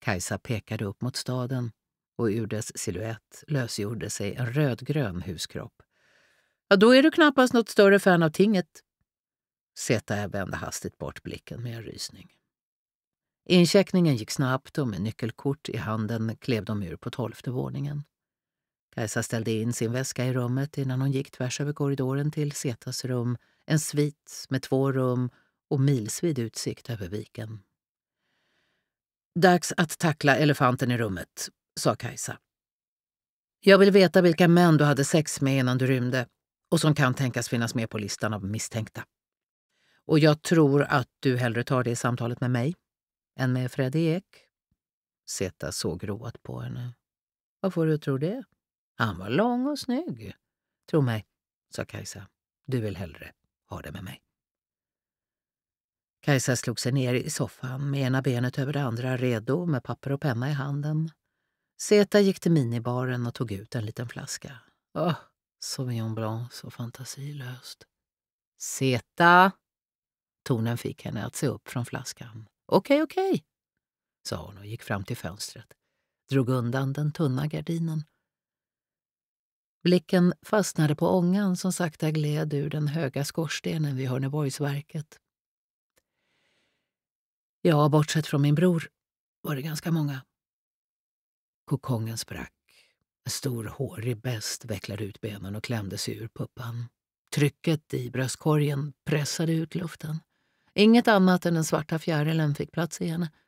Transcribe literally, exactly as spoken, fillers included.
Kajsa pekade upp mot staden och ur dess silhuett lösgjorde sig en rödgrön huskropp. Ja, då är du knappast något större fan av tinget. Zeta vände hastigt bort blicken med en rysning. Incheckningen gick snabbt och med nyckelkort i handen klev de ur på tolfte våningen. Kajsa ställde in sin väska i rummet innan hon gick tvärs över korridoren till Zetas rum, en svit med två rum och milsvid utsikt över viken. Dags att tackla elefanten i rummet, sa Kajsa. Jag vill veta vilka män du hade sex med innan du rymde och som kan tänkas finnas med på listan av misstänkta. Och jag tror att du hellre tar det samtalet med mig än med Freddy Ek. Zeta såg roat på henne. Vad får du tro det? Han var lång och snygg. Tro mig, sa Kajsa. Du vill hellre ha det med mig. Kajsa slog sig ner i soffan med ena benet över det andra, redo med papper och penna i handen. Zeta gick till minibaren och tog ut en liten flaska. Åh, Sauvignon Blanc, så fantasilöst. Zeta! Tonen fick henne att se upp från flaskan. Okej, okej, sa hon och gick fram till fönstret. Drog undan den tunna gardinen. Blicken fastnade på ångan som sakta gled ur den höga skorstenen vid Hörneborgsverket. Ja, bortsett från min bror var det ganska många. Kokongen sprack. En stor hårig bäst vecklade ut benen och klämde sig ur puppan. Trycket i bröstkorgen pressade ut luften. Inget annat än den svarta fjärilen fick plats i henne.